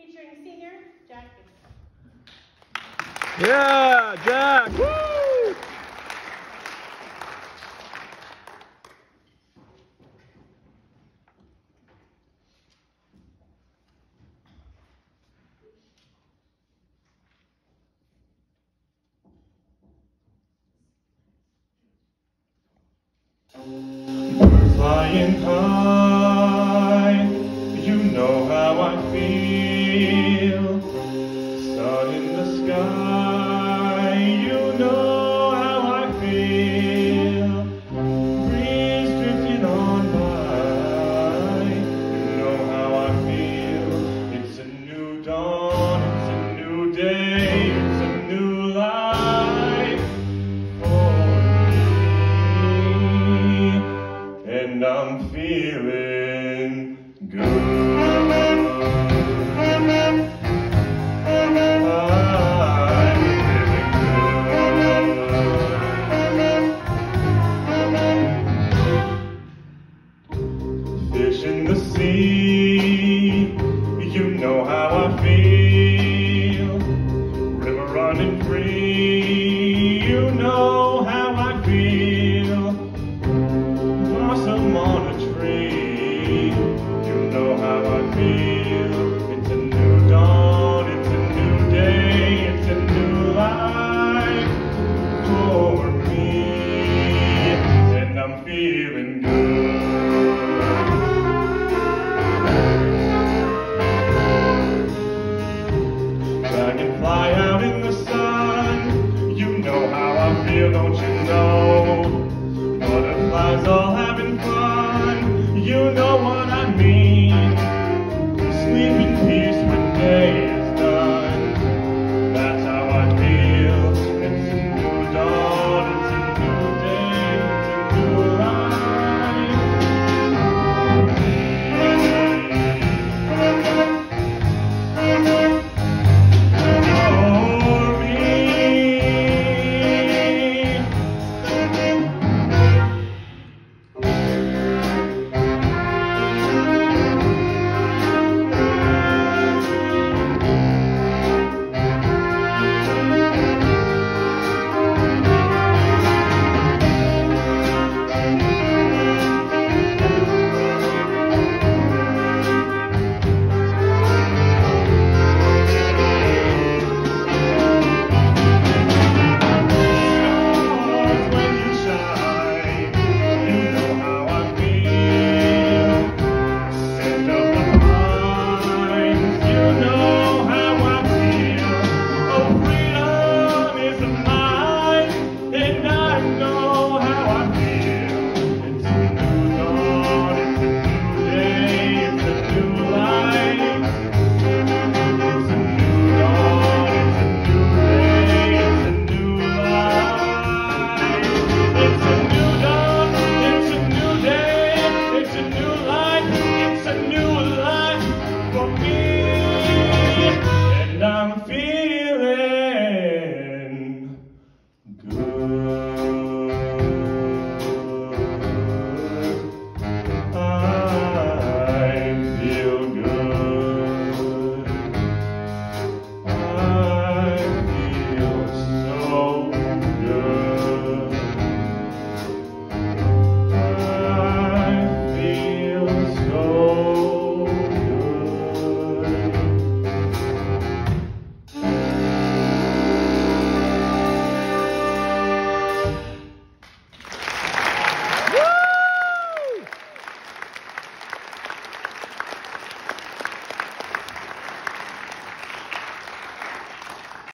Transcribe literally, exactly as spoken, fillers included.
featuring senior Jack Gibson. Yeah, Jack! Woo! Birds flying high, you know how I feel. Sun in the sky, you know how I feel. Breeze drifting on by, you know how I feel. It's a new dawn, it's a new day, it's a new life for me. And I'm feeling good. Fish in the sea, you know how I feel. River running free, you know how I feel. Blossom on a tree, you know how I feel. It's a new dawn, it's a new day, it's a new life for me. And I'm feeling good. Dragonfly out in the sun, you know how I feel, don't you know? Butterflies all having fun, you know what I mean. Sleep in peace when day is done, that's how I feel. It's a new dawn, it's a new day, it's a new life for me. I'm feeling